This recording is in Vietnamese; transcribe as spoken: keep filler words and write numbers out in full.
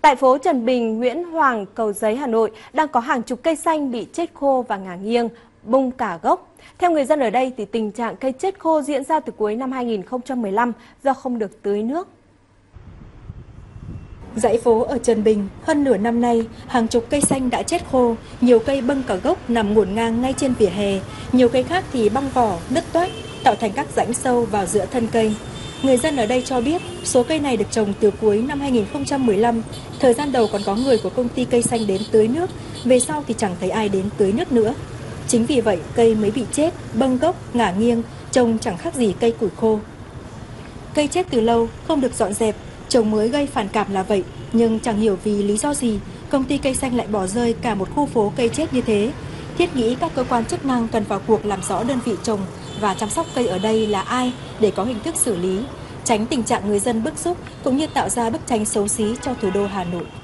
Tại phố Trần Bình, Nguyễn Hoàng, Cầu Giấy, Hà Nội đang có hàng chục cây xanh bị chết khô và ngả nghiêng, bung cả gốc. Theo người dân ở đây thì tình trạng cây chết khô diễn ra từ cuối năm hai nghìn không trăm mười lăm do không được tưới nước. Dãy phố ở Trần Bình, hơn nửa năm nay, hàng chục cây xanh đã chết khô, nhiều cây bâng cả gốc nằm ngổn ngang ngay trên vỉa hè, nhiều cây khác thì bong vỏ, nứt toác, tạo thành các rãnh sâu vào giữa thân cây. Người dân ở đây cho biết, số cây này được trồng từ cuối năm hai nghìn không trăm mười lăm, thời gian đầu còn có người của công ty cây xanh đến tưới nước, về sau thì chẳng thấy ai đến tưới nước nữa. Chính vì vậy, cây mới bị chết, bâng gốc, ngả nghiêng, trông chẳng khác gì cây củi khô. Cây chết từ lâu, không được dọn dẹp, trồng mới gây phản cảm là vậy, nhưng chẳng hiểu vì lý do gì, công ty cây xanh lại bỏ rơi cả một khu phố cây chết như thế. Thiết nghĩ các cơ quan chức năng cần vào cuộc làm rõ đơn vị trồng và chăm sóc cây ở đây là ai để có hình thức xử lý, tránh tình trạng người dân bức xúc cũng như tạo ra bức tranh xấu xí cho thủ đô Hà Nội.